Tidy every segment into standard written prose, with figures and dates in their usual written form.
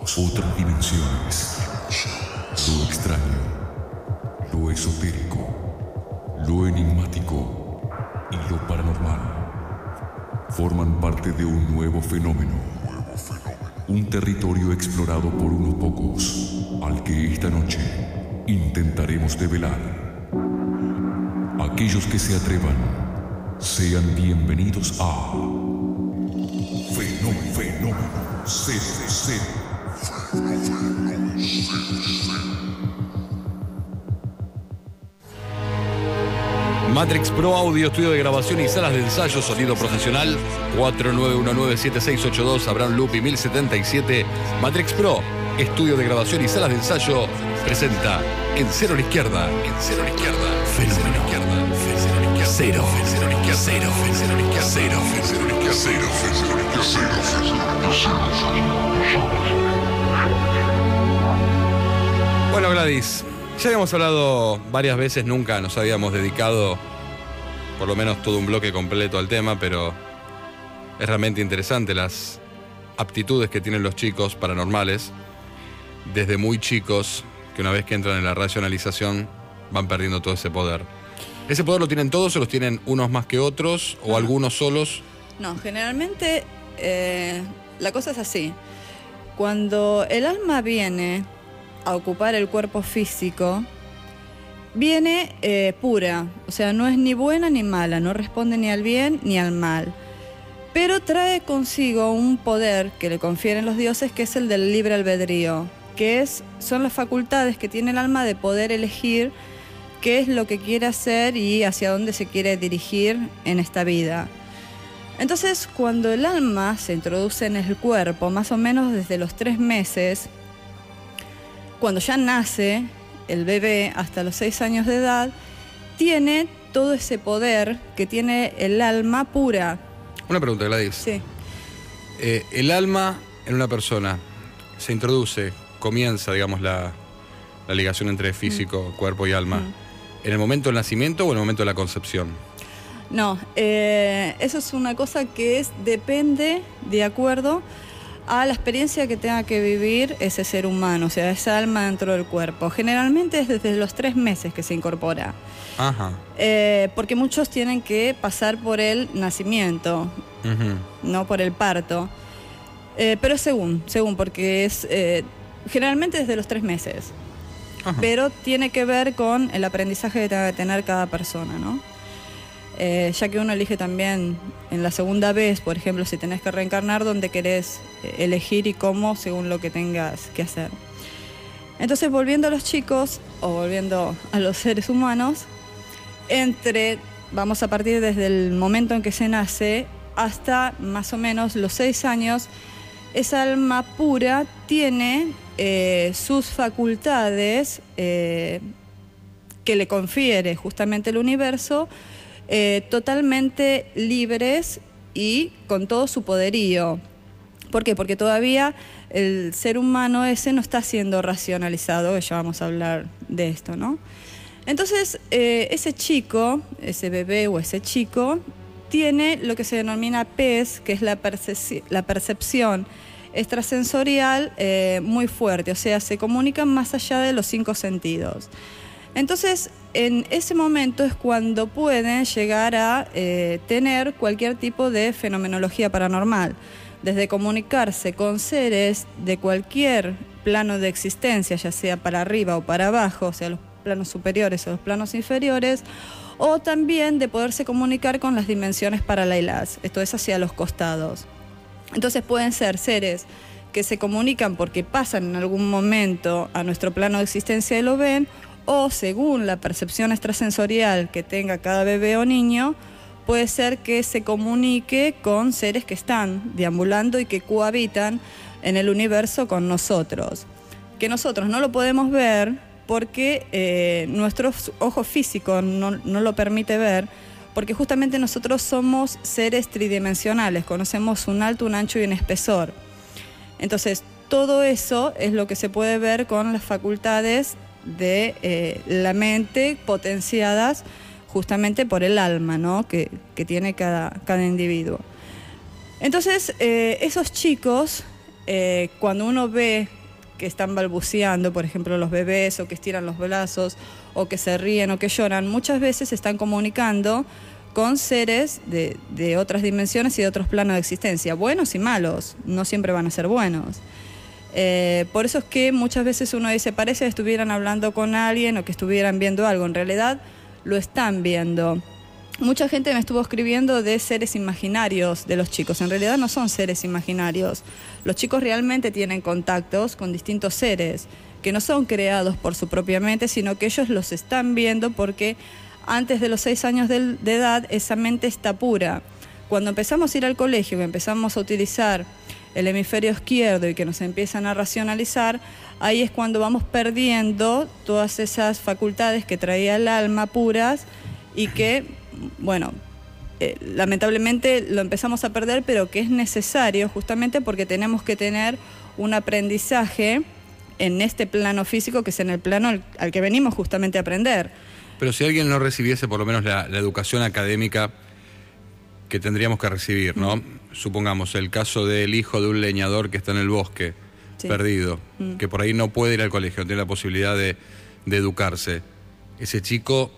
otras dimensiones, lo extraño, lo esotérico, lo enigmático y lo paranormal forman parte de un nuevo fenómeno. Un territorio explorado por unos pocos, al que esta noche intentaremos develar. Aquellos que se atrevan, sean bienvenidos a Fenómeno 0. Matrix Pro Audio, estudio de grabación y salas de ensayo, sonido profesional, 49197682, Abraham Lupi 1077. Matrix Pro, estudio de grabación y salas de ensayo, presenta En Cero a la Izquierda, Fenómeno Cero. Bueno, Gladys, ya habíamos hablado varias veces, nunca nos habíamos dedicado por lo menos todo un bloque completo al tema, pero es realmente interesante las aptitudes que tienen los chicos paranormales desde muy chicos, que una vez que entran en la racionalización van perdiendo todo ese poder. ¿Ese poder lo tienen todos o los tienen unos más que otros o algunos solos? No, generalmente la cosa es así. Cuando el alma viene a ocupar el cuerpo físico, viene pura, o sea, no es ni buena ni mala, no responde ni al bien ni al mal, pero trae consigo un poder que le confieren los dioses, que es el del libre albedrío, que son las facultades que tiene el alma de poder elegir qué es lo que quiere hacer y hacia dónde se quiere dirigir en esta vida. Entonces, cuando el alma se introduce en el cuerpo, más o menos desde los 3 meses, cuando ya nace el bebé hasta los 6 años de edad, tiene todo ese poder que tiene el alma pura. Una pregunta, Gladys. Sí. El alma en una persona se introduce, comienza, digamos, la ligación entre físico, cuerpo y alma, ¿en el momento del nacimiento o en el momento de la concepción? No, eso es una cosa que depende de acuerdo a la experiencia que tenga que vivir ese ser humano, o sea, esa alma dentro del cuerpo. Generalmente es desde los 3 meses que se incorpora. Ajá. Porque muchos tienen que pasar por el nacimiento, no por el parto. Pero según, porque es generalmente desde los 3 meses. Ajá. Pero tiene que ver con el aprendizaje que tenga que tener cada persona, ¿no? Ya que uno elige también en la segunda vez, por ejemplo, si tenés que reencarnar, dónde querés elegir y cómo, según lo que tengas que hacer. Entonces, volviendo a los chicos, o volviendo a los seres humanos, vamos a partir desde el momento en que se nace hasta más o menos los 6 años, esa alma pura tiene sus facultades que le confiere justamente el universo, totalmente libres y con todo su poderío. ¿Por qué? Porque todavía el ser humano ese no está siendo racionalizado, ya vamos a hablar de esto, ¿no? Entonces, ese chico, ese bebé o ese chico, tiene lo que se denomina PES, que es la percepción extrasensorial muy fuerte, o sea, se comunican más allá de los 5 sentidos. Entonces, en ese momento es cuando pueden llegar a tener cualquier tipo de fenomenología paranormal, desde comunicarse con seres de cualquier plano de existencia, ya sea para arriba o para abajo, o sea, los planos superiores o los planos inferiores, o también de poderse comunicar con las dimensiones paralelas, esto es hacia los costados. Entonces pueden ser seres que se comunican porque pasan en algún momento a nuestro plano de existencia y lo ven, o según la percepción extrasensorial que tenga cada bebé o niño, puede ser que se comunique con seres que están deambulando y que cohabitan en el universo con nosotros. Que nosotros no lo podemos ver porque nuestro ojo físico no lo permite ver, porque justamente nosotros somos seres tridimensionales, conocemos un alto, un ancho y un espesor. Entonces, todo eso es lo que se puede ver con las facultades de la mente potenciadas justamente por el alma, ¿no? que tiene cada individuo. Entonces, esos chicos, cuando uno ve que están balbuceando, por ejemplo los bebés, o que estiran los brazos, o que se ríen o que lloran, muchas veces se están comunicando con seres de otras dimensiones y de otros planos de existencia, buenos y malos, no siempre van a ser buenos. Por eso es que muchas veces uno dice, parece que estuvieran hablando con alguien o que estuvieran viendo algo, en realidad lo están viendo. Mucha gente me estuvo escribiendo de seres imaginarios de los chicos. En realidad no son seres imaginarios. Los chicos realmente tienen contactos con distintos seres que no son creados por su propia mente, sino que ellos los están viendo porque antes de los 6 años de edad esa mente está pura. Cuando empezamos a ir al colegio, que empezamos a utilizar el hemisferio izquierdo y que nos empiezan a racionalizar, ahí es cuando vamos perdiendo todas esas facultades que traía el alma puras y que, bueno, lamentablemente lo empezamos a perder, pero que es necesario justamente porque tenemos que tener un aprendizaje en este plano físico, que es en el plano al que venimos justamente a aprender. Pero si alguien no recibiese por lo menos la educación académica que tendríamos que recibir, ¿no? Supongamos el caso del hijo de un leñador que está en el bosque, sí, perdido, que por ahí no puede ir al colegio, no tiene la posibilidad de educarse. Ese chico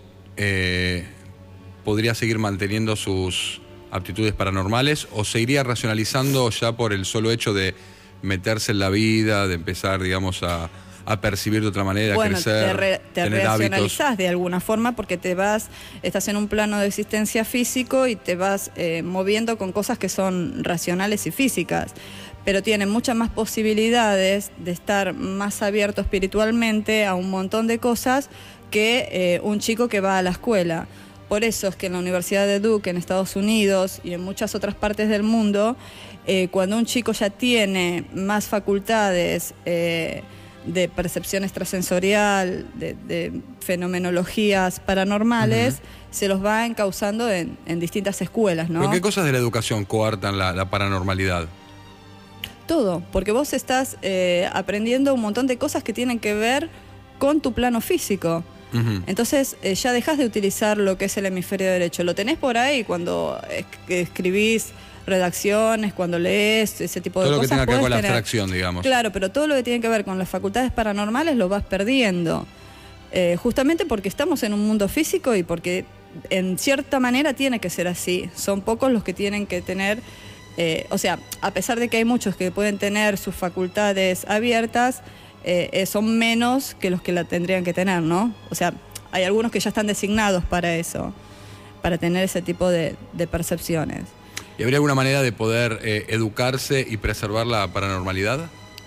podría seguir manteniendo sus aptitudes paranormales o se iría racionalizando ya por el solo hecho de meterse en la vida, de empezar, digamos, a percibir de otra manera, bueno, crecer, te tener racionalizás hábitos. De alguna forma porque estás en un plano de existencia físico y te vas moviendo con cosas que son racionales y físicas, pero tienen muchas más posibilidades de estar más abierto espiritualmente a un montón de cosas que un chico que va a la escuela. Por eso es que en la Universidad de Duke, en Estados Unidos y en muchas otras partes del mundo, cuando un chico ya tiene más facultades de percepción extrasensorial, de fenomenologías paranormales, se los va encauzando en distintas escuelas, ¿no? ¿Pero qué cosas de la educación coartan la paranormalidad? Todo, porque vos estás aprendiendo un montón de cosas que tienen que ver con tu plano físico. Entonces ya dejás de utilizar lo que es el hemisferio derecho. Lo tenés por ahí cuando escribís redacciones, cuando lees, ese tipo de cosas. Todo lo que tenga que ver con la abstracción, digamos. Claro, pero todo lo que tiene que ver con las facultades paranormales lo vas perdiendo. Justamente porque estamos en un mundo físico y porque en cierta manera tiene que ser así. Son pocos los que tienen que tener, o sea, a pesar de que hay muchos que pueden tener sus facultades abiertas, son menos que los que la tendrían que tener, ¿no? O sea, hay algunos que ya están designados para eso, para tener ese tipo de percepciones. ¿Y habría alguna manera de poder educarse y preservar la paranormalidad?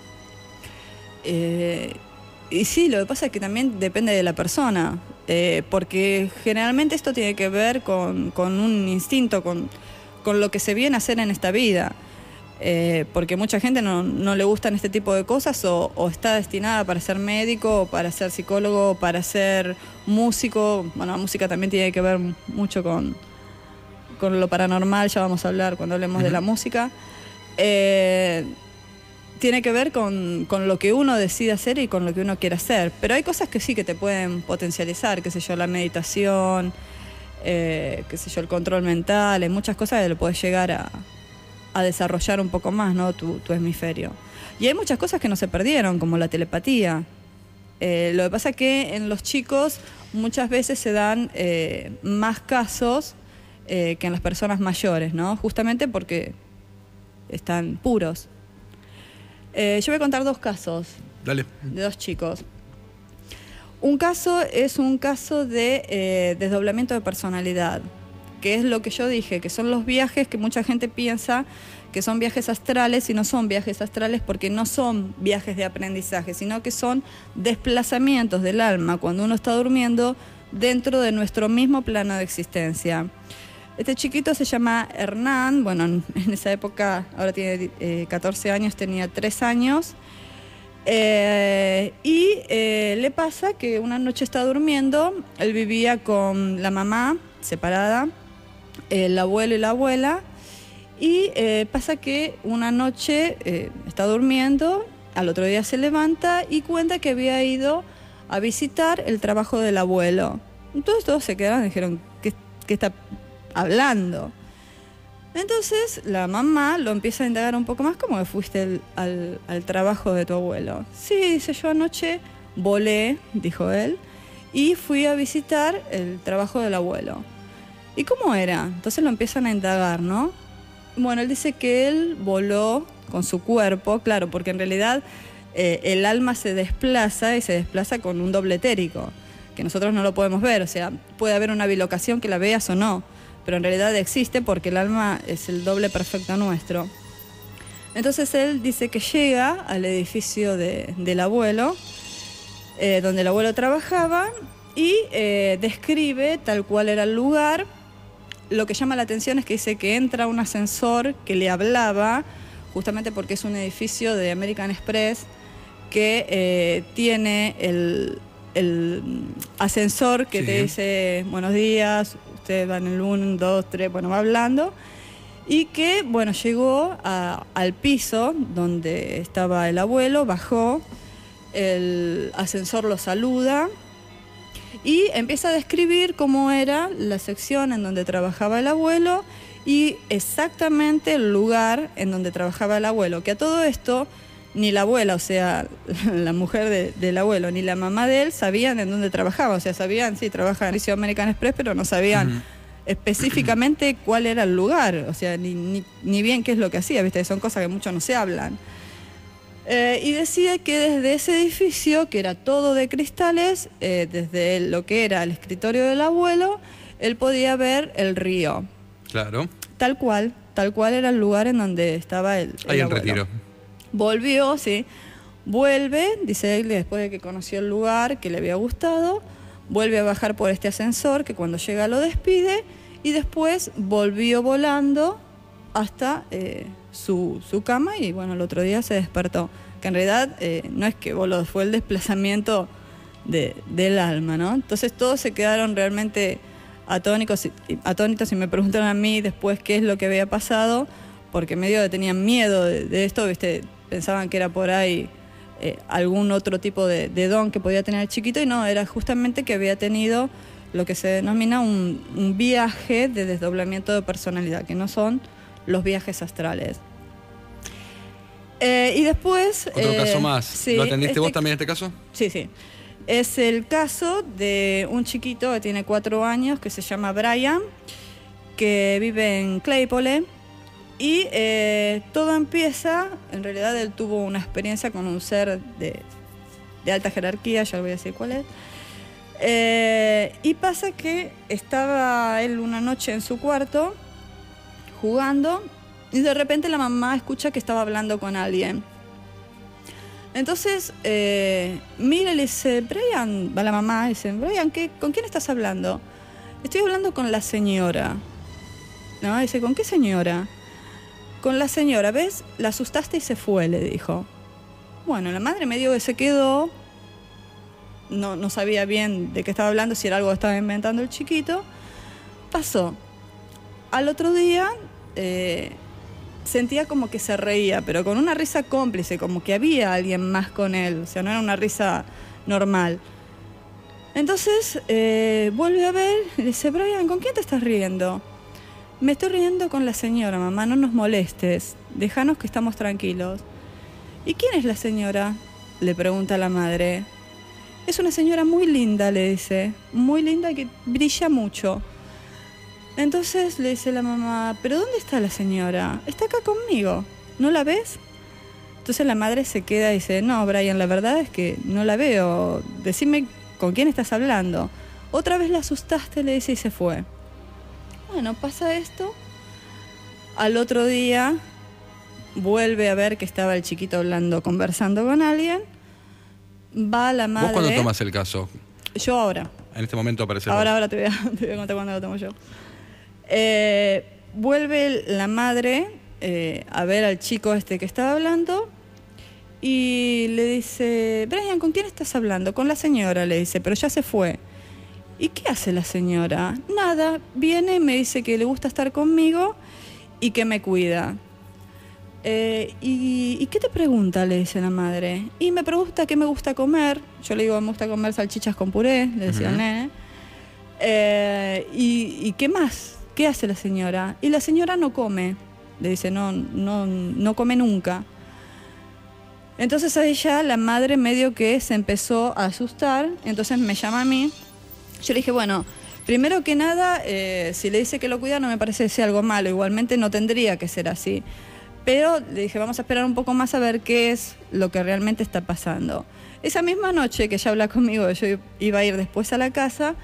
Y sí, lo que pasa es que también depende de la persona, porque generalmente esto tiene que ver con un instinto, con lo que se viene a hacer en esta vida. Porque mucha gente no le gustan este tipo de cosas o está destinada para ser médico, o para ser psicólogo, o para ser músico. Bueno, la música también tiene que ver mucho con lo paranormal, ya vamos a hablar cuando hablemos de la música. Tiene que ver con lo que uno decide hacer y con lo que uno quiere hacer. Pero hay cosas que sí que te pueden potencializar, qué sé yo, la meditación, qué sé yo, el control mental, hay muchas cosas que lo puedes llegar a desarrollar un poco más, ¿no? tu hemisferio. Y hay muchas cosas que no se perdieron, como la telepatía. Lo que pasa es que en los chicos muchas veces se dan más casos que en las personas mayores, ¿no? Justamente porque están puros. Yo voy a contar 2 casos. Dale. De 2 chicos. Un caso es un caso de desdoblamiento de personalidad, que es lo que yo dije, que son los viajes que mucha gente piensa que son viajes astrales y no son viajes astrales porque no son viajes de aprendizaje, sino que son desplazamientos del alma cuando uno está durmiendo dentro de nuestro mismo plano de existencia. Este chiquito se llama Hernán, bueno, en esa época, ahora tiene 14 años, tenía 3 años, y le pasa que una noche está durmiendo, él vivía con la mamá separada, el abuelo y la abuela, y pasa que una noche está durmiendo, al otro día se levanta y cuenta que había ido a visitar el trabajo del abuelo. Entonces todos se quedaron y dijeron, ¿qué está hablando? Entonces la mamá lo empieza a indagar un poco más, ¿cómo que fuiste al trabajo de tu abuelo? Sí, dice, yo anoche volé, dijo él, y fui a visitar el trabajo del abuelo. ¿Y cómo era? Entonces lo empiezan a indagar, ¿no? Bueno, él dice que él voló con su cuerpo, claro, porque en realidad el alma se desplaza y se desplaza con un doble etérico, que nosotros no lo podemos ver, o sea, puede haber una bilocación que la veas o no, pero en realidad existe porque el alma es el doble perfecto nuestro. Entonces él dice que llega al edificio del abuelo, donde el abuelo trabajaba, y describe tal cual era el lugar. Lo que llama la atención es que dice que entra un ascensor que le hablaba, justamente porque es un edificio de American Express que tiene el ascensor que te dice buenos días, usted va en el 1, 2, 3, bueno, va hablando, y que, bueno, llegó al piso donde estaba el abuelo, bajó, el ascensor lo saluda y empieza a describir cómo era la sección en donde trabajaba el abuelo y exactamente el lugar en donde trabajaba el abuelo, que a todo esto ni la abuela, o sea, la mujer del abuelo, ni la mamá de él sabían en dónde trabajaba, o sea, sabían, sí, trabaja en el American Express, pero no sabían específicamente cuál era el lugar, o sea, ni bien qué es lo que hacía, ¿viste? Son cosas que mucho no se hablan. Y decía que desde ese edificio, que era todo de cristales, desde lo que era el escritorio del abuelo, él podía ver el río. Claro. Tal cual era el lugar en donde estaba el Ahí en abuelo. Retiro. Volvió, sí. Vuelve, dice él, después de que conoció el lugar, que le había gustado, vuelve a bajar por este ascensor, que cuando llega lo despide, y después volvió volando hasta su cama, y bueno, el otro día se despertó. Que en realidad no es que voló, fue el desplazamiento del alma, ¿no? Entonces todos se quedaron realmente atónitos y me preguntaron a mí después qué es lo que había pasado, porque medio tenían miedo de esto, ¿viste? Pensaban que era por ahí algún otro tipo de don que podía tener el chiquito, y no, era justamente que había tenido lo que se denomina un viaje de desdoblamiento de personalidad, que no son los viajes astrales. Y después... Otro caso más. Sí, ¿Lo atendiste vos también en este caso? Sí, sí. Es el caso de un chiquito que tiene 4 años, que se llama Brian, que vive en Claypole. Y todo empieza, en realidad él tuvo una experiencia con un ser de alta jerarquía, ya le voy a decir cuál es. Y pasa que estaba él una noche en su cuarto jugando, y de repente la mamá escucha que estaba hablando con alguien. Entonces mira y le dice, Brian, va la mamá, dice, Brian, ¿con quién estás hablando? Estoy hablando con la señora. ¿No? Dice, ¿con qué señora? Con la señora, ¿ves? La asustaste y se fue, le dijo. Bueno, la madre medio que se quedó, no sabía bien de qué estaba hablando, si era algo que estaba inventando el chiquito. Pasó. Al otro día sentía como que se reía, pero con una risa cómplice, como que había alguien más con él, o sea, no era una risa normal. Entonces vuelve a ver y dice, Brian, ¿con quién te estás riendo? Me estoy riendo con la señora, mamá, no nos molestes, déjanos que estamos tranquilos. ¿Y quién es la señora?, le pregunta la madre. Es una señora muy linda, le dice, muy linda y que brilla mucho. Entonces le dice la mamá, ¿pero dónde está la señora? Está acá conmigo, ¿no la ves? Entonces la madre se queda y dice, no, Brian, la verdad es que no la veo, decime con quién estás hablando. Otra vez la asustaste, le dice, y se fue. Bueno, pasa esto. Al otro día vuelve a ver que estaba el chiquito hablando, conversando con alguien. Va la madre... ¿Vos cuándo tomas el caso? Yo ahora. En este momento aparece. Ahora te voy a contar cuándo lo tomo yo. Vuelve la madre a ver al chico este que estaba hablando y le dice, Brian, ¿con quién estás hablando? Con la señora, le dice, pero ya se fue. ¿Y qué hace la señora? Nada, viene y me dice que le gusta estar conmigo y que me cuida. ¿Y qué te pregunta?, le dice la madre. Y me pregunta qué me gusta comer. Yo le digo, me gusta comer salchichas con puré, le decía al nene. ¿Y qué más? ¿qué hace la señora? Y la señora no come, le dice, no come nunca. Entonces a ella, la madre medio que se empezó a asustar, entonces me llama a mí. Yo le dije, bueno, primero que nada, si le dice que lo cuida no me parece que sea algo malo, igualmente no tendría que ser así. Pero le dije, vamos a esperar un poco más a ver qué es lo que realmente está pasando. Esa misma noche que ella habla conmigo, yo iba a ir después a la casa,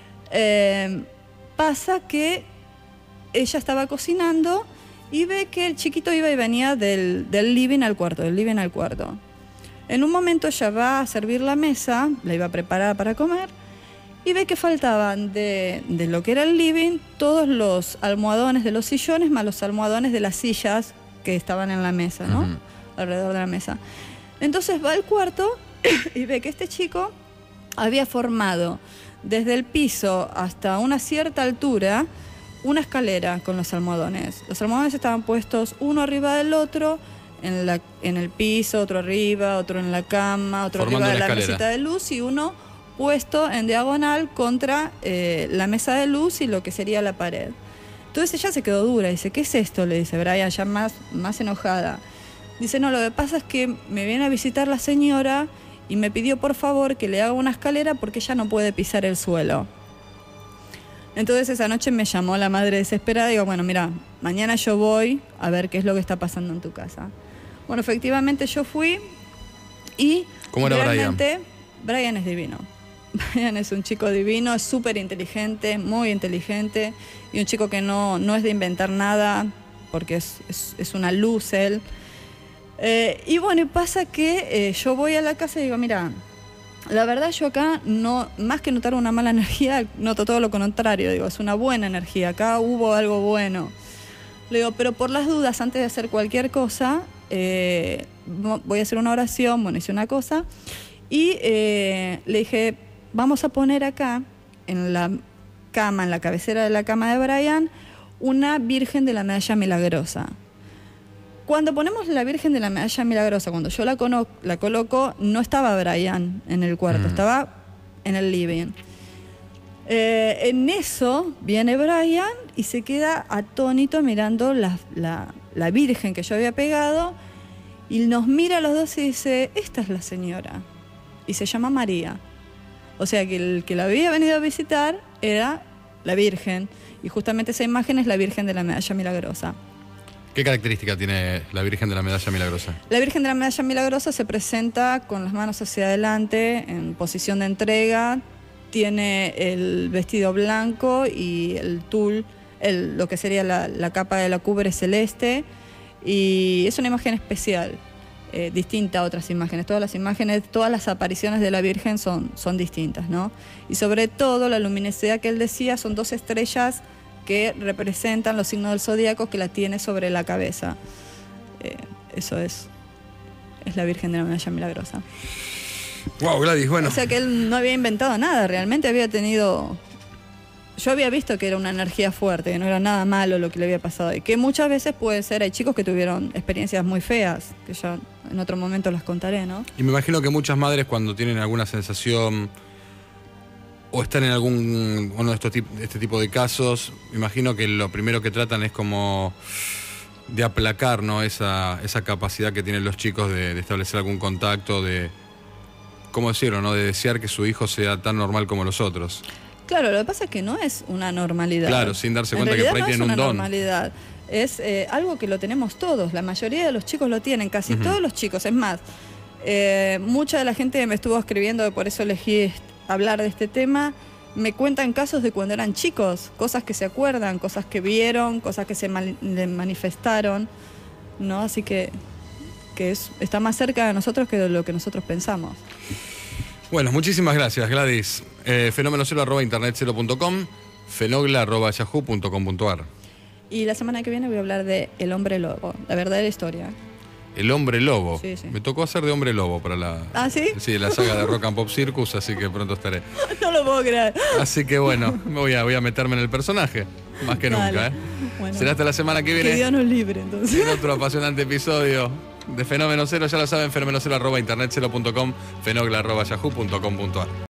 pasa que ella estaba cocinando y ve que el chiquito iba y venía del living al cuarto, del living al cuarto. En un momento ella va a servir la mesa, la iba a preparar para comer, y ve que faltaban de lo que era el living todos los almohadones de los sillones más los almohadones de las sillas que estaban en la mesa, ¿no? Uh-huh. Alrededor de la mesa. Entonces va al cuarto y ve que este chico había formado desde el piso hasta una cierta altura una escalera con los almohadones. Los almohadones estaban puestos uno arriba del otro, en el piso, otro arriba, otro en la cama, otro formando arriba de la escalera. mesita de luz y uno puesto en diagonal contra la mesa de luz y lo que sería la pared. Entonces ella se quedó dura, dice, ¿qué es esto? Le dice Brian, ya más enojada. Dice, no, lo que pasa es que me viene a visitar la señora y me pidió por favor que le haga una escalera porque ella no puede pisar el suelo. Entonces esa noche me llamó la madre desesperada y digo, bueno, mira, mañana yo voy a ver qué es lo que está pasando en tu casa. Bueno, efectivamente yo fui y ¿cómo era realmente Brian es divino. Brian es un chico divino, es súper inteligente, muy inteligente y un chico que no es de inventar nada porque es una luz él. Y bueno, y pasa que yo voy a la casa y digo, mira, la verdad yo acá, no, más que notar una mala energía, noto todo lo contrario, digo, es una buena energía, acá hubo algo bueno. Le digo, pero por las dudas, antes de hacer cualquier cosa, voy a hacer una oración, bueno, hice una cosa, y le dije, vamos a poner acá, en la cama, en la cabecera de la cama de Brian, una Virgen de la Medalla Milagrosa. Cuando ponemos la Virgen de la Medalla Milagrosa, cuando yo la coloco, no estaba Brian en el cuarto, estaba en el living. En eso viene Brian y se queda atónito mirando la Virgen que yo había pegado y nos mira a los dos y dice, esta es la señora. Y se llama María. O sea que el que la había venido a visitar era la Virgen. Y justamente esa imagen es la Virgen de la Medalla Milagrosa. ¿Qué característica tiene la Virgen de la Medalla Milagrosa? La Virgen de la Medalla Milagrosa se presenta con las manos hacia adelante, en posición de entrega, tiene el vestido blanco y el tul, lo que sería la capa de la cubre celeste, y es una imagen especial, distinta a otras imágenes. Todas las apariciones de la Virgen son distintas, ¿no? Y sobre todo la luminosidad que él decía son 2 estrellas que representan los signos del zodíaco que la tiene sobre la cabeza. Eso es la Virgen de la Medalla Milagrosa. Wow, Gladys, bueno. O sea que él no había inventado nada, realmente había tenido... Yo había visto que era una energía fuerte, que no era nada malo lo que le había pasado y que muchas veces puede ser, hay chicos que tuvieron experiencias muy feas, que ya en otro momento las contaré, ¿no? Y me imagino que muchas madres cuando tienen alguna sensación o están en uno de este tipo de casos, me imagino que lo primero que tratan es como de aplacar, ¿no? esa capacidad que tienen los chicos de establecer algún contacto, de, ¿cómo decirlo, no? De desear que su hijo sea tan normal como los otros. Claro, lo que pasa es que no es una normalidad. Claro, sin darse cuenta que por ahí tienen un don. No es una normalidad, es algo que lo tenemos todos, la mayoría de los chicos lo tienen, casi todos los chicos, es más, mucha de la gente me estuvo escribiendo, por eso elegí hablar de este tema, me cuentan casos de cuando eran chicos, cosas que se acuerdan, cosas que vieron, cosas que se manifestaron, ¿no? Así que está más cerca de nosotros que de lo que nosotros pensamos. Bueno, muchísimas gracias, Gladys. fenomenocelo@internetcelo.com, fenogla@yahoo.com.ar. Y la semana que viene voy a hablar de El Hombre Lobo, la verdadera historia. El Hombre Lobo. Sí, sí. Me tocó hacer de Hombre Lobo para la... ¿Ah, sí? Sí, la saga de Rock and Pop Circus, así que pronto estaré. No lo puedo creer. Así que bueno, voy a meterme en el personaje, más que nunca. Bueno, será hasta la semana que viene. Que Dios nos libre, entonces. En otro apasionante episodio de Fenómeno Cero, ya lo saben, fenomenocelo@internetcelo.com, fenogla@yahoo.com.ar.